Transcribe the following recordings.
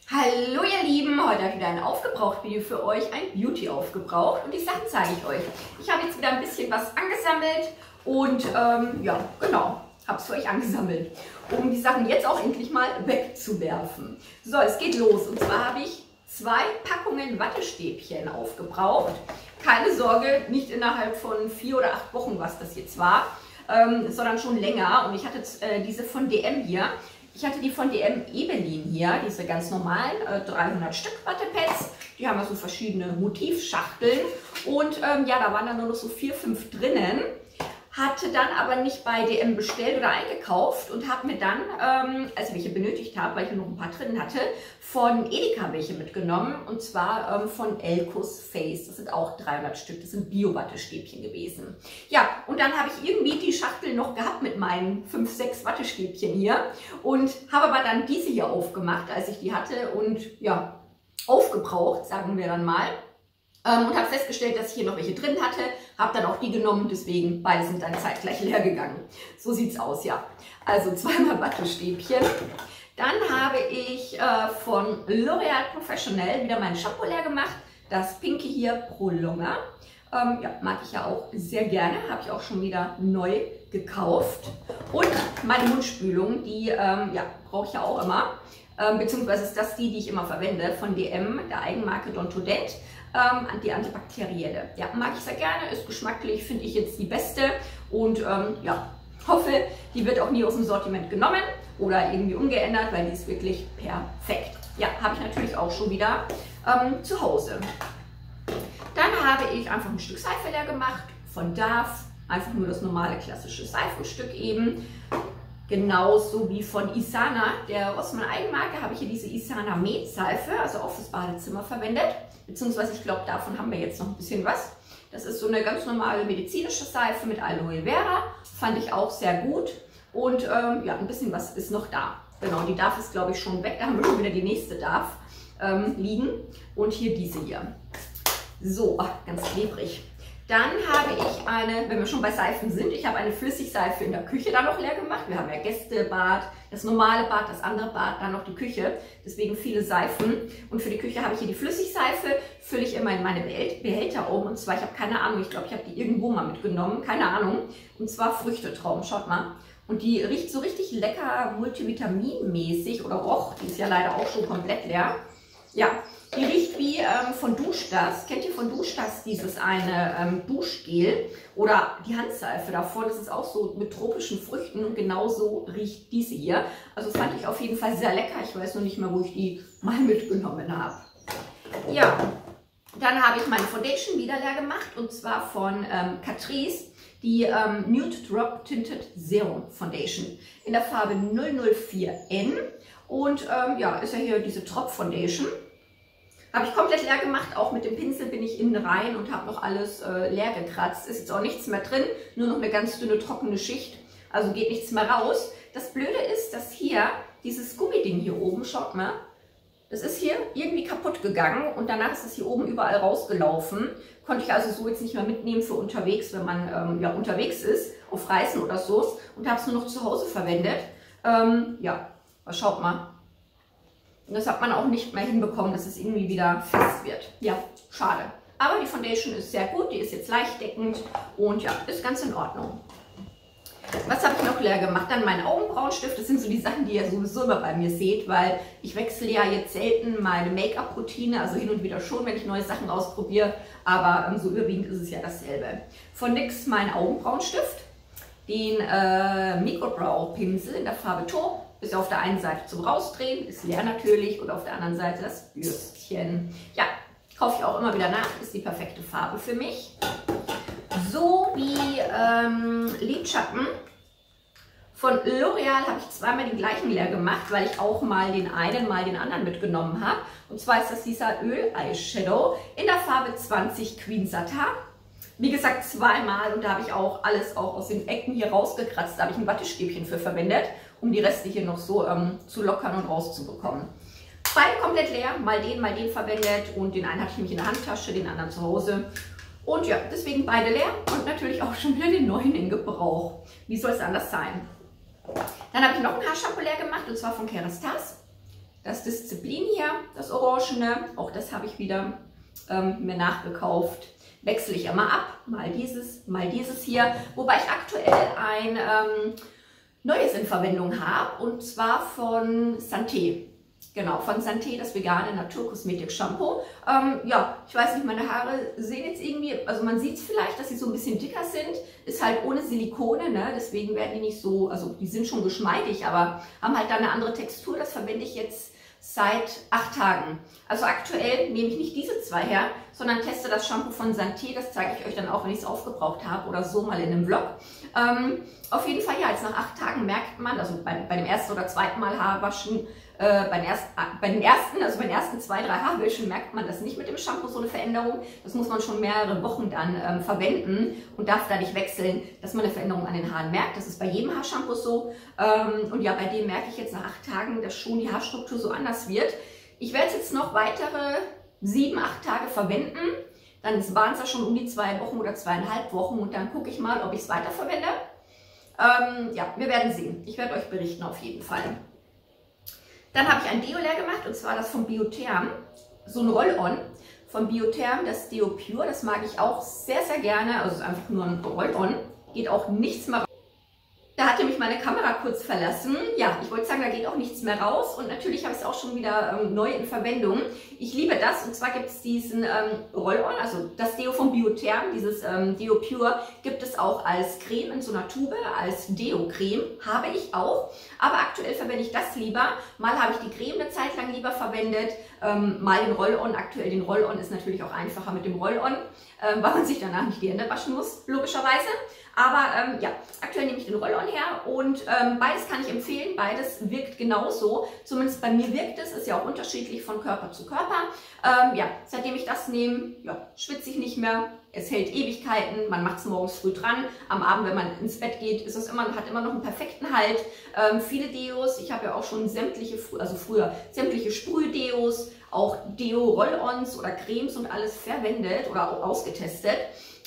Hallo ihr Lieben, heute habe ich wieder ein Aufgebraucht-Video für euch, ein Beauty-Aufgebraucht, und die Sachen zeige ich euch. Ich habe jetzt wieder ein bisschen was angesammelt und ja, genau, habe es für euch angesammelt, um die Sachen jetzt auch endlich mal wegzuwerfen. So, es geht los, und zwar habe ich 2 Packungen Wattestäbchen aufgebraucht. Keine Sorge, nicht innerhalb von 4 oder 8 Wochen, was das jetzt war, sondern schon länger, und ich hatte diese von DM hier. Ich hatte die von DM Ebelin hier, diese ganz normalen 300 Stück Wattepads. Die haben also verschiedene Motivschachteln. Und ja, da waren dann nur noch so 4, 5 drinnen. Hatte dann aber nicht bei DM bestellt oder eingekauft und habe mir dann, als ich welche benötigt habe, weil ich noch ein paar drin hatte, von Edeka welche mitgenommen. Und zwar von Elcos Face. Das sind auch 300 Stück. Das sind Bio-Wattestäbchen gewesen. Ja, und dann habe ich irgendwie die Schachtel noch gehabt mit meinen 5, 6 Wattestäbchen hier. Und habe aber dann diese hier aufgemacht, als ich die hatte. Und ja, aufgebraucht, sagen wir dann mal. Und habe festgestellt, dass ich hier noch welche drin hatte, habe dann auch die genommen, deswegen beide sind dann zeitgleich leer gegangen. So sieht's aus, ja. Also 2-mal Wattestäbchen. Dann habe ich von L'Oreal Professional wieder mein Shampoo leer gemacht, das pinke hier Pro Longa. Ja, mag ich ja auch sehr gerne, habe ich auch schon wieder neu gekauft. Und meine Mundspülung, die ja, brauche ich ja auch immer, beziehungsweise ist das die ich immer verwende, von DM, der Eigenmarke Dontodent. Die antibakterielle. Ja, mag ich sehr gerne, ist geschmacklich, finde ich jetzt die beste, und ja, hoffe, die wird auch nie aus dem Sortiment genommen oder irgendwie umgeändert, weil die ist wirklich perfekt. Ja, habe ich natürlich auch schon wieder zu Hause. Dann habe ich einfach ein Stück Seife leer gemacht von Dove, einfach nur das normale klassische Seifenstück eben. Genauso wie von Isana, der Rossmann Eigenmarke, habe ich hier diese Isana Med Seife, also auch fürs Badezimmer verwendet. Beziehungsweise ich glaube, davon haben wir jetzt noch ein bisschen was. Das ist so eine ganz normale medizinische Seife mit Aloe Vera. Fand ich auch sehr gut. Und ja, ein bisschen was ist noch da. Genau, die Dove ist, glaube ich, schon weg. Da haben wir schon wieder die nächste Dove liegen. Und hier diese hier. So, ganz klebrig. Dann habe ich eine, wenn wir schon bei Seifen sind, ich habe eine Flüssigseife in der Küche dann noch leer gemacht. Wir haben ja Gästebad, das normale Bad, das andere Bad, dann noch die Küche. Deswegen viele Seifen. Und für die Küche habe ich hier die Flüssigseife, fülle ich immer in meine Behälter um. Und zwar, ich habe keine Ahnung, ich glaube, ich habe die irgendwo mal mitgenommen, keine Ahnung. Und zwar Früchtetrauben, schaut mal. Und die riecht so richtig lecker multivitaminmäßig, oder roch, die ist ja leider auch schon komplett leer. Ja, die riecht wie von Duschdas. Kennt ihr von Duschdas dieses eine Duschgel oder die Handseife davon? Das ist auch so mit tropischen Früchten, und genauso riecht diese hier. Also fand ich auf jeden Fall sehr lecker. Ich weiß noch nicht mehr, wo ich die mal mitgenommen habe. Ja, dann habe ich meine Foundation wieder leer gemacht, und zwar von Catrice. Die Nude Drop Tinted Serum Foundation in der Farbe 004N. Und ja, ist ja hier diese Drop Foundation. Habe ich komplett leer gemacht, auch mit dem Pinsel bin ich innen rein und habe noch alles leer gekratzt. Ist jetzt auch nichts mehr drin, nur noch eine ganz dünne, trockene Schicht. Also geht nichts mehr raus. Das Blöde ist, dass hier dieses Gummiding hier oben, schaut mal, das ist hier irgendwie kaputt gegangen, und danach ist es hier oben überall rausgelaufen. Konnte ich also so jetzt nicht mehr mitnehmen für unterwegs, wenn man ja, unterwegs ist, auf Reisen oder so, und habe es nur noch zu Hause verwendet. Ja, aber schaut mal. Und das hat man auch nicht mehr hinbekommen, dass es irgendwie wieder fest wird. Ja, schade. Aber die Foundation ist sehr gut, die ist jetzt leicht deckend und ja, ist ganz in Ordnung. Was habe ich noch leer gemacht? Dann mein Augenbrauenstift. Das sind so die Sachen, die ihr sowieso immer bei mir seht, weil ich wechsle ja jetzt selten meine Make-up-Routine, also hin und wieder schon, wenn ich neue Sachen ausprobiere, aber so überwiegend ist es ja dasselbe. Von NYX mein Augenbrauenstift, den Microbrow-Pinsel in der Farbe Taupe. Ist ja auf der einen Seite zum Rausdrehen, ist leer natürlich, und auf der anderen Seite das Bürstchen. Ja, kaufe ich auch immer wieder nach, ist die perfekte Farbe für mich. So wie Lidschatten. Von L'Oreal habe ich 2-mal den gleichen leer gemacht, weil ich auch mal den einen, mal den anderen mitgenommen habe. Und zwar ist das dieser Öl-Eyeshadow in der Farbe 20 Queen Satin. Wie gesagt, 2-mal, und da habe ich auch alles auch aus den Ecken hier rausgekratzt. Da habe ich ein Wattestäbchen für verwendet, um die Reste hier noch so zu lockern und rauszubekommen. Beide komplett leer, mal den verwendet, und den einen hatte ich nämlich in der Handtasche, den anderen zu Hause. Und ja, deswegen beide leer, und natürlich auch schon wieder den neuen in Gebrauch. Wie soll es anders sein? Dann habe ich noch ein Haarshampoo leer gemacht, und zwar von Kerastase. das Disziplin hier, das Orangene, auch das habe ich wieder mir nachgekauft. Wechsle ich immer ab, mal dieses hier, wobei ich aktuell ein neues in Verwendung habe, und zwar von Santé. Genau, von Santé, das vegane Naturkosmetik-Shampoo. Ja, ich weiß nicht, meine Haare sehen jetzt irgendwie, also man sieht es vielleicht, dass sie so ein bisschen dicker sind. Ist halt ohne Silikone, ne? Deswegen werden die nicht so, also die sind schon geschmeidig, aber haben halt dann eine andere Textur. Das verwende ich jetzt seit 8 Tagen. Also aktuell nehme ich nicht diese zwei her, sondern teste das Shampoo von Santé. Das zeige ich euch dann auch, wenn ich es aufgebraucht habe oder so mal in einem Vlog. Auf jeden Fall, ja, jetzt nach 8 Tagen merkt man, also bei dem ersten oder zweiten Mal Haarwaschen, bei den ersten 2, 3 Haarwäschen merkt man das nicht mit dem Shampoo, so eine Veränderung. Das muss man schon mehrere Wochen dann verwenden und darf da nicht wechseln, dass man eine Veränderung an den Haaren merkt. Das ist bei jedem Haarshampoo so. Und ja, bei dem merke ich jetzt nach 8 Tagen, dass schon die Haarstruktur so anders wird. Ich werde es jetzt noch weitere 7, 8 Tage verwenden. Dann waren es ja schon um die 2 Wochen oder 2,5 Wochen, und dann gucke ich mal, ob ich es weiterverwende. Ja, wir werden sehen. Ich werde euch berichten auf jeden Fall. Dann habe ich ein Deo leer gemacht, und zwar das von Biotherm, so ein Roll-On von Biotherm, das Deo Pure. Das mag ich auch sehr, sehr gerne. Also es ist einfach nur ein Roll-On, geht auch nichts mehr raus. Da hatte mich meine Kamera kurz verlassen. Ja, ich wollte sagen, da geht auch nichts mehr raus, und natürlich habe ich es auch schon wieder neu in Verwendung. Ich liebe das, und zwar gibt es diesen Roll-On, also das Deo von Biotherm, dieses Deo Pure, gibt es auch als Creme in so einer Tube, als Deo-Creme, habe ich auch. Aber aktuell verwende ich das lieber. Mal habe ich die Creme eine Zeit lang lieber verwendet, mal den Roll-On. Aktuell den Roll-On ist natürlich auch einfacher mit dem Roll-On, weil man sich danach nicht die Hände waschen muss, logischerweise. Aber ja, aktuell nehme ich den Roll-On her, und beides kann ich empfehlen, beides wirkt genauso. Zumindest bei mir wirkt es, ist ja auch unterschiedlich von Körper zu Körper. Ja, seitdem ich das nehme, ja, schwitze ich nicht mehr. Es hält Ewigkeiten, man macht es morgens früh dran. Am Abend, wenn man ins Bett geht, ist es hat immer noch einen perfekten Halt. Viele Deos, ich habe ja auch schon sämtliche, also früher sämtliche Sprühdeos, auch Deo-Roll-Ons oder Cremes und alles verwendet oder auch ausgetestet.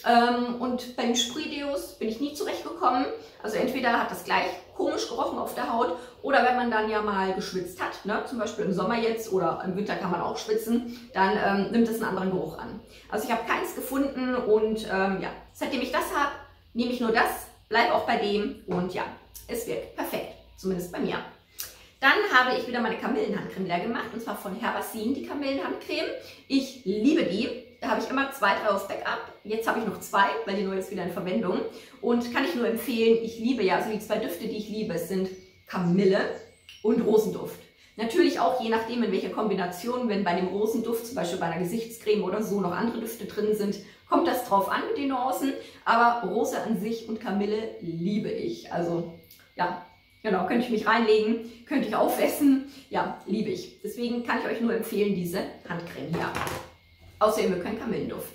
Und bei den Sprühdeos bin ich nie zurechtgekommen. Also entweder hat das gleich komisch gerochen auf der Haut, oder wenn man dann ja mal geschwitzt hat, ne, zum Beispiel im Sommer jetzt, oder im Winter kann man auch schwitzen, dann nimmt es einen anderen Geruch an. Also ich habe keins gefunden, und ja, seitdem ich das habe, nehme ich nur das, bleibe auch bei dem, und ja, es wirkt perfekt, zumindest bei mir. Dann habe ich wieder meine Kamillenhandcreme leer gemacht, und zwar von Herbacin, die Kamillenhandcreme. Ich liebe die. Da habe ich immer 2, 3 auf Backup. Jetzt habe ich noch 2, weil die nur jetzt wieder in Verwendung. Und kann ich nur empfehlen, ich liebe ja, also die 2 Düfte, die ich liebe, sind Kamille und Rosenduft. Natürlich auch je nachdem, in welcher Kombination, wenn bei dem Rosenduft, zum Beispiel bei einer Gesichtscreme oder so, noch andere Düfte drin sind, kommt das drauf an mit den Nuancen. Aber Rose an sich und Kamille liebe ich. Also ja, genau, könnte ich mich reinlegen, könnte ich aufessen. Ja, liebe ich. Deswegen kann ich euch nur empfehlen, diese Handcreme hier. Außerdem wir können Kamillenduft.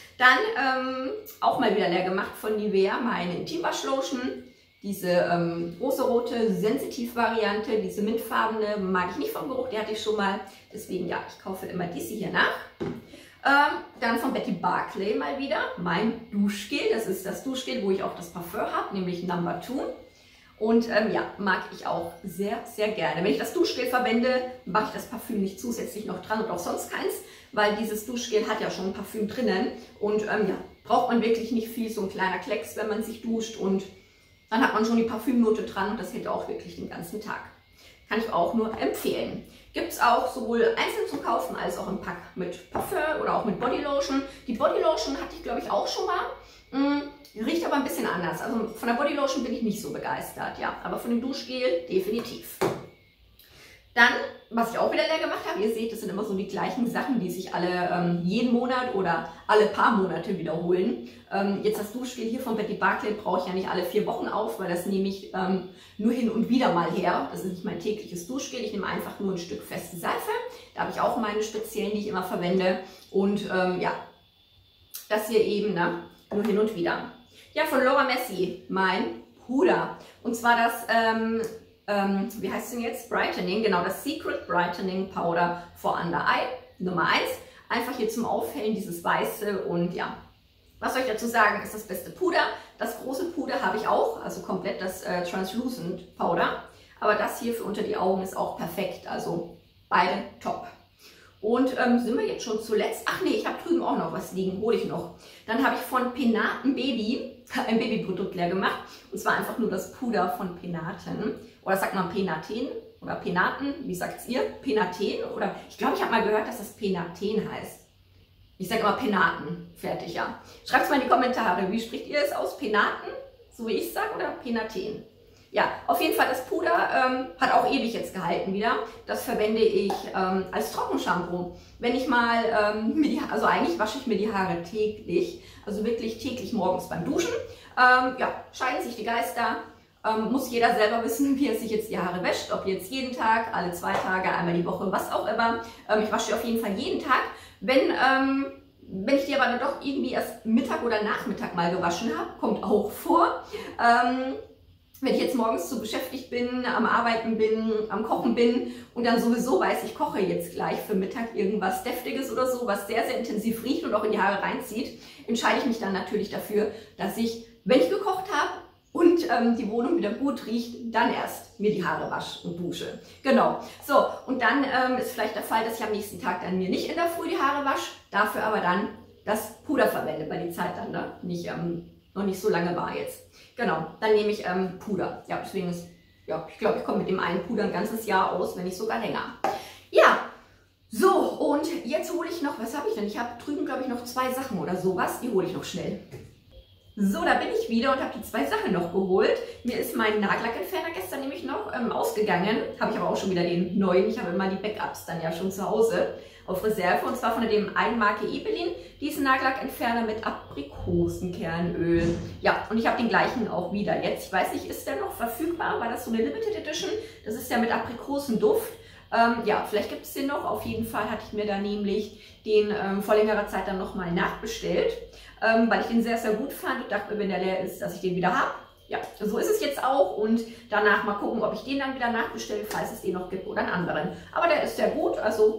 Dann auch mal wieder leer gemacht von Nivea, meine Intimwaschlotion. Diese rosarote Sensitiv-Variante, diese mintfarbene, mag ich nicht vom Geruch, die hatte ich schon mal. Deswegen ja, ich kaufe immer diese hier nach. Dann von Betty Barclay mal wieder mein Duschgel. Das ist das Duschgel, wo ich auch das Parfum habe, nämlich Number 2. Und ja, mag ich auch sehr, sehr gerne. Wenn ich das Duschgel verwende, mache ich das Parfüm nicht zusätzlich noch dran und auch sonst keins, weil dieses Duschgel hat ja schon ein Parfüm drinnen. Und ja, braucht man wirklich nicht viel, so ein kleiner Klecks, wenn man sich duscht, und dann hat man schon die Parfümnote dran, und das hält auch wirklich den ganzen Tag. Kann ich auch nur empfehlen. Gibt es auch sowohl einzeln zum Kaufen als auch im Pack mit Parfum oder auch mit Bodylotion. Die Bodylotion hatte ich, glaube ich, auch schon mal. Riecht aber ein bisschen anders. Also von der Bodylotion bin ich nicht so begeistert, ja. Aber von dem Duschgel definitiv. Dann, was ich auch wieder leer gemacht habe, ihr seht, das sind immer so die gleichen Sachen, die sich alle jeden Monat oder alle paar Monate wiederholen. Jetzt das Duschgel hier von Betty Barclay brauche ich ja nicht alle 4 Wochen auf, weil das nehme ich nur hin und wieder mal her. Das ist nicht mein tägliches Duschgel, ich nehme einfach nur ein Stück feste Seife. Da habe ich auch meine speziellen, die ich immer verwende. Und ja, das hier eben, ne, nur hin und wieder. Ja, von Laura Mercier, mein Puder. Und zwar das, wie heißt es denn jetzt? Brightening, genau, das Secret Brightening Powder for Under Eye, Nummer 1. Einfach hier zum Aufhellen, dieses Weiße, und ja, was soll ich dazu sagen, ist das beste Puder. Das große Puder habe ich auch, also komplett das Translucent Powder. Aber das hier für unter die Augen ist auch perfekt, also Beide top. Und sind wir jetzt schon zuletzt? Ach nee, ich habe drüben auch noch was liegen, hole ich noch. Dann habe ich von Penaten Baby ein Babyprodukt leer gemacht. Und zwar einfach nur das Puder von Penaten. Oder sagt man Penaten oder Penaten? Wie sagt ihr? Penaten? Oder ich glaube, ich habe mal gehört, dass das Penaten heißt. Ich sage immer Penaten. Fertig, ja. Schreibt es mal in die Kommentare. Wie spricht ihr es aus? Penaten? So wie ich es sage, oder Penaten? Ja, auf jeden Fall das Puder hat auch ewig jetzt gehalten wieder. Das verwende ich als Trockenshampoo. Wenn ich mal, also eigentlich wasche ich mir die Haare täglich, also wirklich täglich morgens beim Duschen. Ja, scheiden sich die Geister. Muss jeder selber wissen, wie er sich jetzt die Haare wäscht. Ob jetzt jeden Tag, alle 2 Tage, einmal die Woche, was auch immer. Ich wasche die auf jeden Fall jeden Tag. Wenn ich die aber dann doch irgendwie erst Mittag oder Nachmittag mal gewaschen habe, kommt auch vor. Wenn ich jetzt morgens so beschäftigt bin, am Arbeiten bin, am Kochen bin und dann sowieso weiß, ich koche jetzt gleich für Mittag irgendwas Deftiges oder so, was sehr, sehr intensiv riecht und auch in die Haare reinzieht, entscheide ich mich dann natürlich dafür, dass ich, wenn ich gekocht habe und die Wohnung wieder gut riecht, dann erst mir die Haare wasche und dusche. Genau. So, und dann ist vielleicht der Fall, dass ich am nächsten Tag dann mir nicht in der Früh die Haare wasche, dafür aber dann das Puder verwende, weil die Zeit dann noch nicht so lange war jetzt. Genau, dann nehme ich Puder. Ja, deswegen ist, ja, ich glaube, ich komme mit dem einen Puder ein ganzes Jahr aus, wenn nicht sogar länger. Ja, so, und jetzt hole ich noch, was habe ich denn? Ich habe drüben, glaube ich, noch 2 Sachen oder sowas. Die hole ich noch schnell. So, da bin ich wieder und habe die 2 Sachen noch geholt. Mir ist mein Nagellackentferner gestern nämlich noch ausgegangen. Habe ich aber auch schon wieder den neuen. Ich habe immer die Backups dann ja schon zu Hause auf Reserve. Und zwar von dem einen Marke Ebelin, diesen Nagellackentferner mit Aprikosenkernöl. Ja, und ich habe den gleichen auch wieder jetzt. Ich weiß nicht, ist der noch verfügbar? War das so eine Limited Edition? Das ist ja mit Aprikosenduft. Ja, vielleicht gibt es den noch. Auf jeden Fall hatte ich mir da nämlich den vor längerer Zeit dann nochmal nachbestellt, weil ich den sehr, sehr gut fand. Ich dachte mir, wenn der leer ist, dass ich den wieder habe. Ja, so ist es jetzt auch und danach mal gucken, ob ich den dann wieder nachbestelle, falls es den noch gibt oder einen anderen. Aber der ist sehr gut, also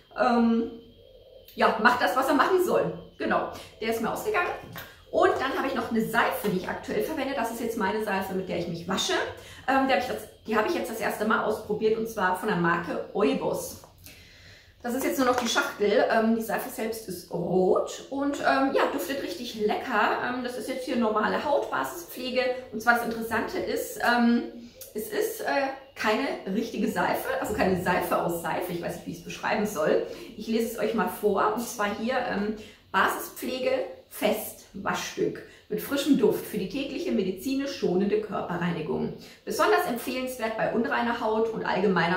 ja, macht das, was er machen soll. Genau, der ist mir ausgegangen. Und dann habe ich noch eine Seife, die ich aktuell verwende. Das ist jetzt meine Seife, mit der ich mich wasche. Die habe ich jetzt das erste Mal ausprobiert und zwar von der Marke Eubos. Das ist jetzt nur noch die Schachtel. Die Seife selbst ist rot und ja, duftet richtig lecker. Das ist jetzt hier normale Hautbasispflege. Und zwar das Interessante ist, es ist keine richtige Seife, also keine Seife aus Seife. Ich weiß nicht, wie ich es beschreiben soll. Ich lese es euch mal vor. Und zwar hier Basispflege Fest Waschstück mit frischem Duft für die tägliche medizinisch schonende Körperreinigung. Besonders empfehlenswert bei unreiner Haut und allgemeiner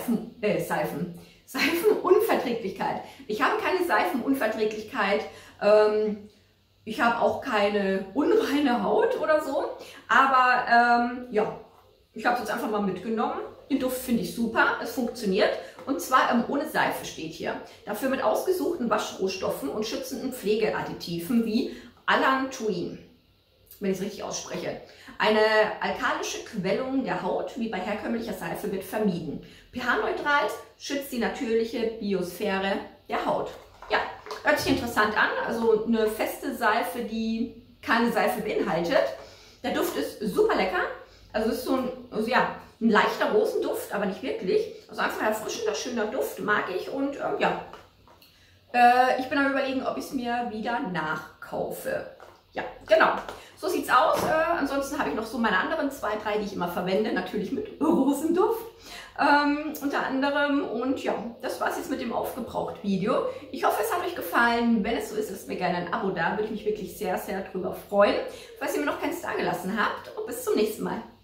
Seifenunverträglichkeit. Ich habe keine Seifenunverträglichkeit. Ich habe auch keine unreine Haut oder so. Aber ja, ich habe es jetzt einfach mal mitgenommen. Den Duft finde ich super. Es funktioniert. Und zwar ohne Seife steht hier. Dafür mit ausgesuchten Waschrohstoffen und schützenden Pflegeadditiven wie Allantoin, wenn ich es richtig ausspreche. Eine alkalische Quellung der Haut, wie bei herkömmlicher Seife, wird vermieden. pH-neutral schützt die natürliche Biosphäre der Haut. Ja, hört sich interessant an. Also eine feste Seife, die keine Seife beinhaltet. Der Duft ist super lecker. Also es ist so ein, also ja, ein leichter Rosenduft, aber nicht wirklich. Also einfach erfrischender, schöner Duft, mag ich. Und ja, ich bin am Überlegen, ob ich es mir wieder nachkaufe. Ja, genau. So sieht's aus. Ansonsten habe ich noch so meine anderen 2, 3, die ich immer verwende. Natürlich mit Rosenduft. Unter anderem. Und ja, das war's jetzt mit dem Aufgebraucht-Video. Ich hoffe, es hat euch gefallen. Wenn es so ist, lasst mir gerne ein Abo da. Würde ich mich wirklich sehr, sehr drüber freuen. Falls ihr mir noch keins da gelassen habt. Und bis zum nächsten Mal.